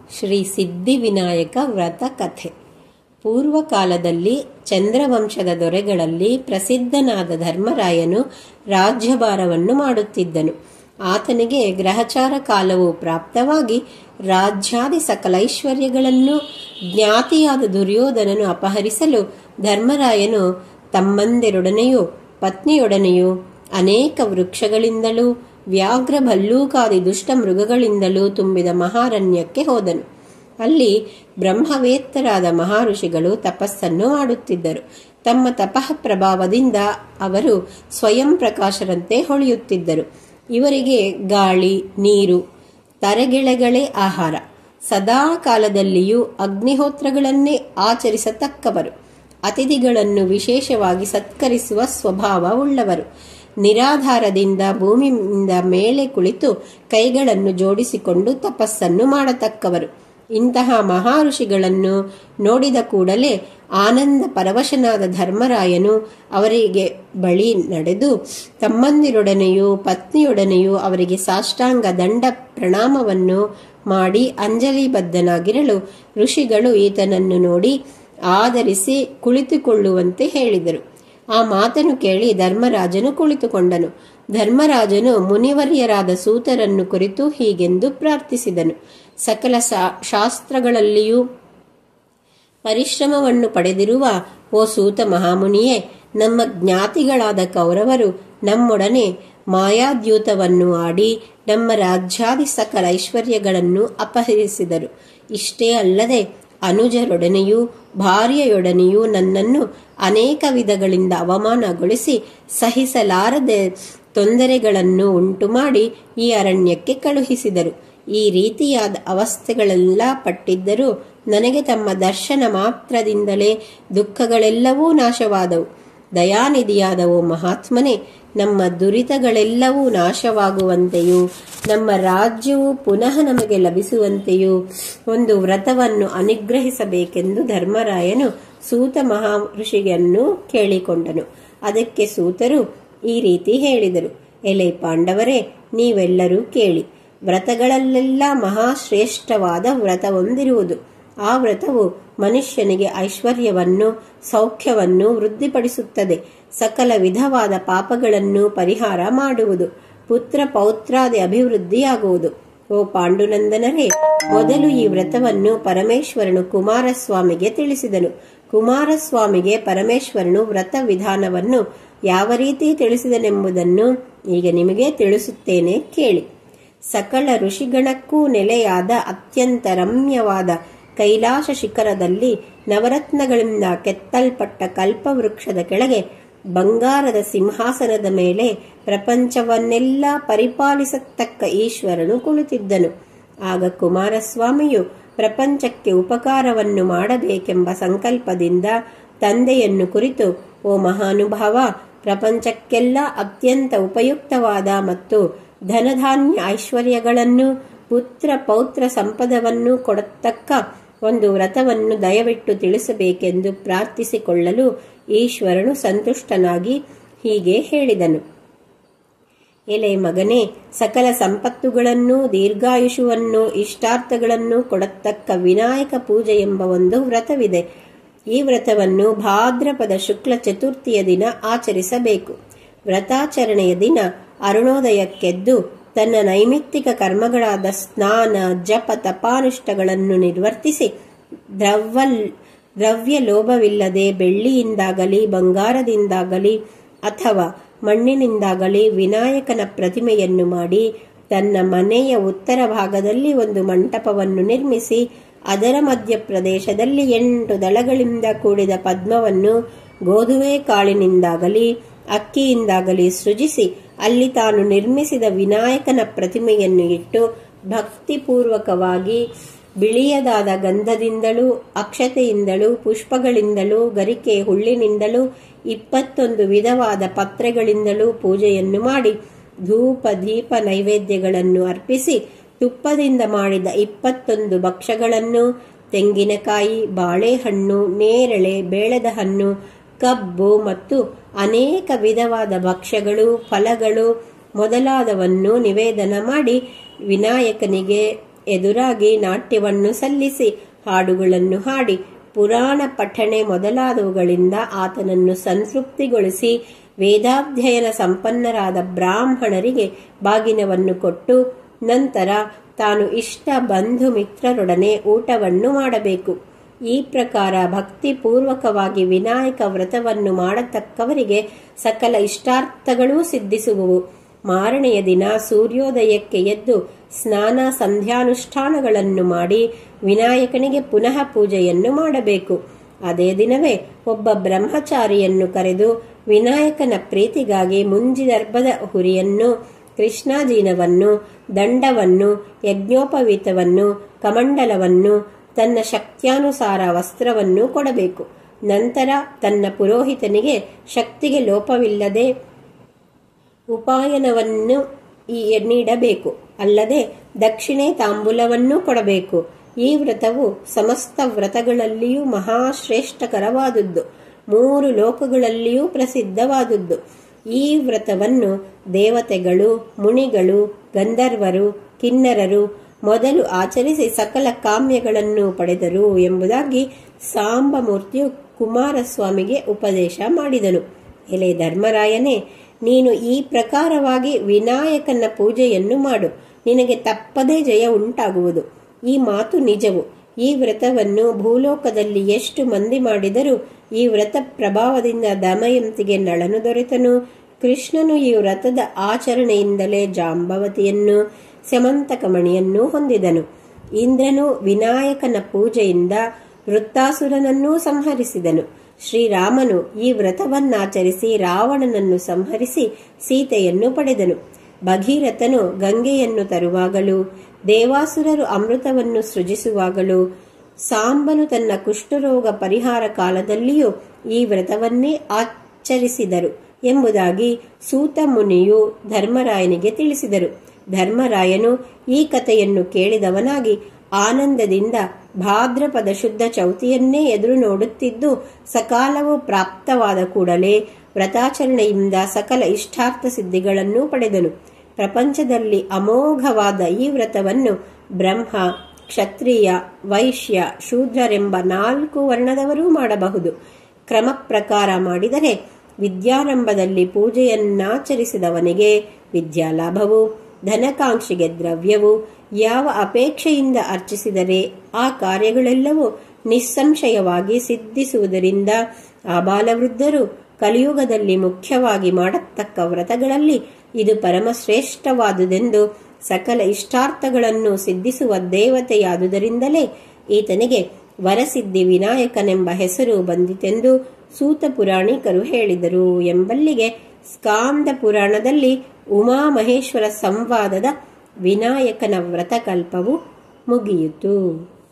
ಶ್ರೀ ಸಿದ್ಧಿವಿನಾಯಕ ವ್ರತ ಕಥೆ. ಪೂರ್ವಕಾಲದಲ್ಲಿ ಚಂದ್ರವಂಶದ ದೊರೆಗಳಲ್ಲಿ ಪ್ರಸಿದ್ಧನಾದ ಧರ್ಮರಾಯನು ರಾಜ್ಯಭಾರವನ್ನು ಮಾಡುತ್ತಿದ್ದನು. ಆತನಿಗೆ ಗ್ರಹಚಾರ ಕಾಲವು ಪ್ರಾಪ್ತವಾಗಿ ರಾಜ್ಯಾದಿ ಸಕಲ ಐಶ್ವರ್ಯಗಳನ್ನು ಜ್ಞಾತಿಯಾದ ದುರ್ಯೋಧನನು ಅಪಹರಿಸಲು ಧರ್ಮರಾಯನು ತಮ್ಮಂದಿರೊಡನೆಯೂ ಪತ್ನಿಯೊಡನೆಯೂ ಅನೇಕ ವೃಕ್ಷಗಳಿಂದಲೂ ವ್ಯಾಘ್ರ ಭಲ್ಲೂಕಾದಿ ದುಷ್ಟ ಮೃಗಗಳಿಂದಲೂ ತುಂಬಿದ ಮಹಾರಣ್ಯಕ್ಕೆ ಹೋದನು. ಅಲ್ಲಿ ಬ್ರಹ್ಮವೇತ್ತರಾದ ಮಹಾಋಷಿಗಳು ತಪಸ್ಸನ್ನು ಮಾಡುತ್ತಿದ್ದರು. ತಮ್ಮ ತಪಃ ಪ್ರಭಾವದಿಂದ ಅವರು ಸ್ವಯಂ ಪ್ರಕಾಶರಂತೆ ಹೊಳೆಯುತ್ತಿದ್ದರು. ಇವರಿಗೆ ಗಾಳಿ, ನೀರು, ತರೆಗೆಳೆಗಳೇ ಆಹಾರ. ಸದಾ ಕಾಲದಲ್ಲಿಯೂ ಅಗ್ನಿಹೋತ್ರಗಳನ್ನೇ ಆಚರಿಸತಕ್ಕವರು. ಅತಿಥಿಗಳನ್ನು ವಿಶೇಷವಾಗಿ ಸತ್ಕರಿಸುವ ಸ್ವಭಾವ ಉಳ್ಳವರು. ನಿರಾಧಾರದಿಂದ ಭೂಮಿಯಿಂದ ಮೇಲೆ ಕುಳಿತು ಕೈಗಳನ್ನು ಜೋಡಿಸಿಕೊಂಡು ತಪಸ್ಸನ್ನು ಮಾಡತಕ್ಕವರು. ಇಂತಹ ಮಹಾಋಷಿಗಳನ್ನು ನೋಡಿದ ಕೂಡಲೇ ಆನಂದ ಪರವಶನಾದ ಧರ್ಮರಾಯನು ಅವರಿಗೆ ಬಳಿ ನಡೆದು ತಮ್ಮಂದಿರೊಡನೆಯೂ ಪತ್ನಿಯೊಡನೆಯೂ ಅವರಿಗೆ ಸಾಷ್ಟಾಂಗ ದಂಡ ಪ್ರಣಾಮವನ್ನು ಮಾಡಿ ಅಂಜಲಿಬದ್ಧನಾಗಿರಲು ಋಷಿಗಳು ಈತನನ್ನು ನೋಡಿ ಆದರಿಸಿ ಕುಳಿತುಕೊಳ್ಳುವಂತೆ ಹೇಳಿದರು. ಆ ಮಾತನ್ನು ಕೇಳಿ ಧರ್ಮರಾಜನು ಕುಳಿತುಕೊಂಡನು. ಧರ್ಮರಾಜನು ಮುನಿವರ್ಯರಾದ ಸೂತರನ್ನು ಕುರಿತು ಹೀಗೆಂದು ಪ್ರಾರ್ಥಿಸಿದನು. ಸಕಲ ಶಾಸ್ತ್ರಗಳಲ್ಲಿಯೂ ಪರಿಶ್ರಮವನ್ನು ಪಡೆದಿರುವ ಓ ಸೂತ ಮಹಾಮುನಿಯೇ, ನಮ್ಮ ಜ್ಞಾತಿಗಳಾದ ಕೌರವರು ನಮ್ಮೊಡನೆ ಮಾಯಾದ್ಯೂತವನ್ನು ಆಡಿ ನಮ್ಮ ರಾಜ್ಯಾದಿ ಸಕಲ ಐಶ್ವರ್ಯಗಳನ್ನು ಅಪಹರಿಸಿದರು. ಇಷ್ಟೇ ಅಲ್ಲದೆ ಅನುಜರೊಡನೆಯೂ ಭಾರ್ಯೆಯೊಡನೆಯೂ ನನ್ನನ್ನು ಅನೇಕ ವಿಧಗಳಿಂದ ಅವಮಾನಗೊಳಿಸಿ ಸಹಿಸಲಾರದೆ ತೊಂದರೆಗಳನ್ನು ಉಂಟು ಮಾಡಿ ಈ ಅರಣ್ಯಕ್ಕೆ ಕಳುಹಿಸಿದರು. ಈ ರೀತಿಯಾದ ಅವಸ್ಥೆಗಳೆಲ್ಲ ಪಟ್ಟಿದ್ದರೂ ನನಗೆ ತಮ್ಮ ದರ್ಶನ ಮಾತ್ರದಿಂದಲೇ ದುಃಖಗಳೆಲ್ಲವೂ ನಾಶವಾದವು. ದಯಾನಿಧಿಯಾದವೋ ಮಹಾತ್ಮನೇ, ನಮ್ಮ ದುರಿತಗಳೆಲ್ಲವೂ ನಾಶವಾಗುವಂತೆಯೂ ನಮ್ಮ ರಾಜ್ಯವು ಪುನಃ ನಮಗೆ ಲಭಿಸುವಂತೆಯೂ ಒಂದು ವ್ರತವನ್ನು ಅನುಗ್ರಹಿಸಬೇಕೆಂದು ಧರ್ಮರಾಯನು ಸೂತ ಮಹರ್ಷಿಯನ್ನು ಕೇಳಿಕೊಂಡನು. ಅದಕ್ಕೆ ಸೂತರು ಈ ರೀತಿ ಹೇಳಿದರು. ಎಲೆ ಪಾಂಡವರೇ, ನೀವೆಲ್ಲರೂ ಕೇಳಿ. ವ್ರತಗಳಲ್ಲೆಲ್ಲ ಮಹಾಶ್ರೇಷ್ಠವಾದ ವ್ರತವೊಂದಿರುವುದು. ಆ ವ್ರತವು ಮನುಷ್ಯನಿಗೆ ಐಶ್ವರ್ಯವನ್ನು ಸೌಖ್ಯವನ್ನು ವೃದ್ಧಿಪಡಿಸುತ್ತದೆ. ಸಕಲ ವಿಧವಾದ ಪಾಪಗಳನ್ನು ಪರಿಹಾರ ಮಾಡುವುದು. ಪುತ್ರ ಪೌತ್ರಾದಿ ಅಭಿವೃದ್ಧಿಯಾಗುವುದು. ಓ ಪಾಂಡುನಂದನರೇ, ಮೊದಲು ಈ ವ್ರತವನ್ನು ಪರಮೇಶ್ವರನು ಕುಮಾರಸ್ವಾಮಿಗೆ ತಿಳಿಸಿದನು. ಕುಮಾರಸ್ವಾಮಿಗೆ ಪರಮೇಶ್ವರನು ವ್ರತ ವಿಧಾನವನ್ನು ಯಾವ ರೀತಿ ತಿಳಿಸಿದನೆಂಬುದನ್ನು ಈಗ ನಿಮಗೆ ತಿಳಿಸುತ್ತೇನೆ, ಕೇಳಿ. ಸಕಲ ಋಷಿಗಣಕ್ಕೂ ನೆಲೆಯಾದ ಅತ್ಯಂತ ರಮ್ಯವಾದ ಕೈಲಾಸ ಶಿಖರದಲ್ಲಿ ನವರತ್ನಗಳಿಂದ ಕೆತ್ತಲ್ಪಟ್ಟ ಕಲ್ಪವೃಕ್ಷದ ಕೆಳಗೆ ಬಂಗಾರದ ಸಿಂಹಾಸನದ ಮೇಲೆ ಪ್ರಪಂಚವನ್ನೆಲ್ಲ ಪರಿಪಾಲಿಸತಕ್ಕ ಈಶ್ವರನು ಕುಳಿತಿದ್ದನು. ಆಗ ಕುಮಾರಸ್ವಾಮಿಯು ಪ್ರಪಂಚಕ್ಕೆ ಉಪಕಾರವನ್ನು ಮಾಡಬೇಕೆಂಬ ಸಂಕಲ್ಪದಿಂದ ತಂದೆಯನ್ನು ಕುರಿತು, ಓ ಮಹಾನುಭಾವ, ಪ್ರಪಂಚಕ್ಕೆಲ್ಲ ಅತ್ಯಂತ ಉಪಯುಕ್ತವಾದ ಮತ್ತು ಧನಧಾನ್ಯ ಐಶ್ವರ್ಯಗಳನ್ನು ಪುತ್ರ ಪೌತ್ರ ಸಂಪದವನ್ನು ಕೊಡತಕ್ಕ ಒಂದು ವ್ರತವನ್ನು ದಯವಿಟ್ಟು ತಿಳಿಸಬೇಕೆಂದು ಪ್ರಾರ್ಥಿಸಿಕೊಳ್ಳಲು ಈಶ್ವರನು ಸಂತುಷ್ಟನಾಗಿ ಹೀಗೆ ಹೇಳಿದನು. ಎಲೆ ಮಗನೇ, ಸಕಲ ಸಂಪತ್ತುಗಳನ್ನು ದೀರ್ಘಾಯುಷುವನ್ನು ಇಷ್ಟಾರ್ಥಗಳನ್ನು ಕೊಡತಕ್ಕ ವಿನಾಯಕ ಪೂಜೆ ಎಂಬ ಒಂದು ವ್ರತವಿದೆ. ಈ ವ್ರತವನ್ನು ಭಾದ್ರಪದ ಶುಕ್ಲ ಚತುರ್ಥಿಯ ದಿನ ಆಚರಿಸಬೇಕು. ವ್ರತಾಚರಣೆಯ ದಿನ ಅರುಣೋದಯಕ್ಕೆದ್ದು ತನ್ನ ನೈಮಿತ್ತಿಕ ಕರ್ಮಗಳಾದ ಸ್ನಾನ, ಜಪ, ತಪಾನುಷ್ಠಗಳನ್ನು ನಿರ್ವರ್ತಿಸಿ ದ್ರವ್ಯ ಲೋಭವಿಲ್ಲದೆ ಬೆಳ್ಳಿಯಿಂದಾಗಲಿ ಬಂಗಾರದಿಂದಾಗಲಿ ಅಥವಾ ಮಣ್ಣಿನಿಂದಾಗಲಿ ವಿನಾಯಕನ ಪ್ರತಿಮೆಯನ್ನು ಮಾಡಿ ತನ್ನ ಮನೆಯ ಉತ್ತರ ಭಾಗದಲ್ಲಿ ಒಂದು ಮಂಟಪವನ್ನು ನಿರ್ಮಿಸಿ ಅದರ ಮಧ್ಯ ಪ್ರದೇಶದಲ್ಲಿ 8 ದಳಗಳಿಂದ ಕೂಡಿದ ಪದ್ಮವನ್ನು ಗೋಧುವೆ ಕಾಳಿನಿಂದಾಗಲಿ ಅಕ್ಕಿಯಿಂದಾಗಲಿ ಸೃಜಿಸಿ ಅಲ್ಲಿ ತಾನು ನಿರ್ಮಿಸಿದ ವಿನಾಯಕನ ಪ್ರತಿಮೆಯನ್ನು ಇಟ್ಟು ಭಕ್ತಿಪೂರ್ವಕವಾಗಿ ಬಿಳಿಯದಾದ ಗಂಧದಿಂದಲೂ ಅಕ್ಷತೆಯಿಂದಲೂ ಪುಷ್ಪಗಳಿಂದಲೂ ಗರಿಕೆ ಹುಳ್ಳಿನಿಂದಲೂ 21 ವಿಧವಾದ ಪತ್ರೆಗಳಿಂದಲೂ ಪೂಜೆಯನ್ನು ಮಾಡಿ ಧೂಪ ದೀಪ ನೈವೇದ್ಯಗಳನ್ನು ಅರ್ಪಿಸಿ ತುಪ್ಪದಿಂದ ಮಾಡಿದ 21 ಭಕ್ಷ್ಯಗಳನ್ನು, ತೆಂಗಿನಕಾಯಿ, ಬಾಳೆಹಣ್ಣು, ನೇರಳೆ, ಬೇಳದ ಹಣ್ಣು, ಕಬ್ಬು ಮತ್ತು ಅನೇಕ ವಿಧವಾದ ಭಕ್ಷ್ಯಗಳು, ಫಲಗಳು ಮೊದಲಾದವನ್ನು ನಿವೇದನ ಮಾಡಿ ವಿನಾಯಕನಿಗೆ ಎದುರಾಗಿ ನಾಟ್ಯವನ್ನು ಸಲ್ಲಿಸಿ ಹಾಡುಗಳನ್ನು ಹಾಡಿ ಪುರಾಣ ಪಠಣೆ ಮೊದಲಾದವುಗಳಿಂದ ಆತನನ್ನು ಸಂತೃಪ್ತಿಗೊಳಿಸಿ ವೇದಾಧ್ಯಯನ ಸಂಪನ್ನರಾದ ಬ್ರಾಹ್ಮಣರಿಗೆ ಬಾಗಿನವನ್ನು ಕೊಟ್ಟು ನಂತರ ತಾನು ಇಷ್ಟ ಬಂಧು ಮಿತ್ರರೊಡನೆ ಊಟವನ್ನು ಮಾಡಬೇಕು. ಈ ಪ್ರಕಾರ ಭಕ್ತಿಪೂರ್ವಕವಾಗಿ ವಿನಾಯಕ ವ್ರತವನ್ನು ಮಾಡತಕ್ಕವರಿಗೆ ಸಕಲ ಇಷ್ಟಾರ್ಥಗಳೂ ಸಿದ್ಧಿಸುವವು. ಮಾರನೆಯ ದಿನ ಸೂರ್ಯೋದಯಕ್ಕೆ ಎದ್ದು ಸ್ನಾನ ಸಂಧ್ಯಾನುಷ್ಠಾನಗಳನ್ನು ಮಾಡಿ ವಿನಾಯಕನಿಗೆ ಪುನಃ ಪೂಜೆಯನ್ನು ಮಾಡಬೇಕು. ಅದೇ ದಿನವೇ ಒಬ್ಬ ಬ್ರಹ್ಮಚಾರಿಯನ್ನು ಕರೆದು ವಿನಾಯಕನ ಪ್ರೀತಿಗಾಗಿ ಮುಂಜಿದರ್ಭದ ಹುರಿಯನ್ನು, ಕೃಷ್ಣಾಜೀನವನ್ನು, ದಂಡವನ್ನು, ಯಜ್ಞೋಪವೀತವನ್ನು, ಕಮಂಡಲವನ್ನು, ತನ್ನ ಶಕ್ತ್ಯಾನುಸಾರ ವಸ್ತ್ರವನ್ನು ಕೊಡಬೇಕು. ನಂತರ ತನ್ನ ಪುರೋಹಿತನಿಗೆ ಶಕ್ತಿಗೆ ಲೋಪವಿಲ್ಲದೆ ಉಪಾಯನವನ್ನು ನೀಡಬೇಕು. ಅಲ್ಲದೆ ದಕ್ಷಿಣೆ ತಾಂಬೂಲವನ್ನೂ ಕೊಡಬೇಕು. ಈ ವ್ರತವು ಸಮಸ್ತ ವ್ರತಗಳಲ್ಲಿಯೂ ಮಹಾಶ್ರೇಷ್ಠಕರವಾದುದು, 3 ಲೋಕಗಳಲ್ಲಿಯೂ ಪ್ರಸಿದ್ಧವಾದುದು. ಈ ವ್ರತವನ್ನು ದೇವತೆಗಳು, ಮುನಿಗಳು, ಗಂಧರ್ವರು, ಕಿನ್ನರರು ಮೊದಲು ಆಚರಿಸಿ ಸಕಲ ಕಾಮ್ಯಗಳನ್ನು ಪಡೆದರು ಎಂಬುದಾಗಿ ಸಾಂಬಮೂರ್ತಿಯು ಕುಮಾರಸ್ವಾಮಿಗೆ ಉಪದೇಶ ಮಾಡಿದನು. ಎಲೆ ಧರ್ಮರಾಯನೇ, ನೀನು ಈ ಪ್ರಕಾರವಾಗಿ ವಿನಾಯಕನ ಪೂಜೆಯನ್ನು ಮಾಡು, ನಿನಗೆ ತಪ್ಪದೇ ಜಯ ಉಂಟಾಗುವುದು. ಈ ಮಾತು ನಿಜವು. ಈ ವ್ರತವನ್ನು ಭೂಲೋಕದಲ್ಲಿ ಎಷ್ಟು ಮಂದಿ ಮಾಡಿದರೂ ಈ ವ್ರತ ಪ್ರಭಾವದಿಂದ ದಮಯಂತಿಗೆ ನಳನು ದೊರೆತನು. ಕೃಷ್ಣನು ಈ ವ್ರತದ ಆಚರಣೆಯಿಂದಲೇ ಜಾಂಬವತಿಯನ್ನು, ಸ್ಯಮಂತಕಮಣಿಯನ್ನು ಹೊಂದಿದನು. ಇಂದ್ರನು ವಿನಾಯಕನ ಪೂಜೆಯಿಂದ ವೃತ್ತಾಸುರನನ್ನೂ ಸಂಹರಿಸಿದನು. ಶ್ರೀರಾಮನು ಈ ವ್ರತವನ್ನಾಚರಿಸಿ ರಾವಣನನ್ನು ಸಂಹರಿಸಿ ಸೀತೆಯನ್ನು ಪಡೆದನು. ಭಗೀರಥನು ಗಂಗೆಯನ್ನು ತರುವಾಗಲೂ, ದೇವಾಸುರರು ಅಮೃತವನ್ನು ಸೃಜಿಸುವಾಗಲೂ, ಸಾಂಬನು ತನ್ನ ಕುಷ್ಠರೋಗ ಪರಿಹಾರ ಕಾಲದಲ್ಲಿಯೂ ಈ ವ್ರತವನ್ನೇ ಆಚರಿಸಿದರು ಎಂಬುದಾಗಿ ಸೂತ ಮುನಿಯು ಧರ್ಮರಾಯನಿಗೆ ತಿಳಿಸಿದರು. ಧರ್ಮರಾಯನು ಈ ಕಥೆಯನ್ನು ಕೇಳಿದವನಾಗಿ ಆನಂದದಿಂದ ಭಾದ್ರಪದ ಶುದ್ಧ ಚೌತಿಯನ್ನೇ ಎದುರು ನೋಡುತ್ತಿದ್ದು, ಸಕಾಲವು ಪ್ರಾಪ್ತವಾದ ಕೂಡಲೇ ವ್ರತಾಚರಣೆಯಿಂದ ಸಕಲ ಇಷ್ಟಾರ್ಥ ಸಿದ್ಧಿಗಳನ್ನು ಪಡೆದನು. ಪ್ರಪಂಚದಲ್ಲಿ ಅಮೋಘವಾದ ಈ ವ್ರತವನ್ನು ಬ್ರಹ್ಮ, ಕ್ಷತ್ರಿಯ, ವೈಶ್ಯ, ಶೂದ್ರರೆಂಬ 4 ವರ್ಣದವರೂ ಮಾಡಬಹುದು. ಕ್ರಮ ಪ್ರಕಾರ ಮಾಡಿದರೆ ವಿದ್ಯಾರಂಭದಲ್ಲಿ ಪೂಜೆಯನ್ನಾಚರಿಸಿದವನಿಗೆ ವಿದ್ಯಾಲಾಭವು, ಧನಕಾಂಕ್ಷಿಗೆ ದ್ರವ್ಯವು, ಯಾವ ಅಪೇಕ್ಷೆಯಿಂದ ಅರ್ಚಿಸಿದರೆ ಆ ಕಾರ್ಯಗಳೆಲ್ಲವೂ ನಿಸ್ಸಂಶಯವಾಗಿ ಸಿದ್ಧಿಸುವುದರಿಂದ ಆಬಾಲವೃದ್ಧರು ಕಲಿಯುಗದಲ್ಲಿ ಮುಖ್ಯವಾಗಿ ಮಾಡತಕ್ಕ ವ್ರತಗಳಲ್ಲಿ ಇದು ಪರಮಶ್ರೇಷ್ಠವಾದುದೆಂದು, ಸಕಲ ಇಷ್ಟಾರ್ಥಗಳನ್ನು ಸಿದ್ಧಿಸುವ ದೇವತೆಯಾದುದರಿಂದಲೇ ಈತನಿಗೆ ವರಸಿದ್ಧಿ ವಿನಾಯಕನೆಂಬ ಹೆಸರು ಬಂದಿತೆಂದು ಸೂತ ಪುರಾಣಿಕರು ಹೇಳಿದರು ಎಂಬಲ್ಲಿಗೆ ಸ್ಕಾಂದ ಪುರಾಣದಲ್ಲಿ ಉಮಾಮಹೇಶ್ವರ ಸಂವಾದದ ವಿನಾಯಕನ ವ್ರತಕಲ್ಪವು ಮುಗಿಯಿತು.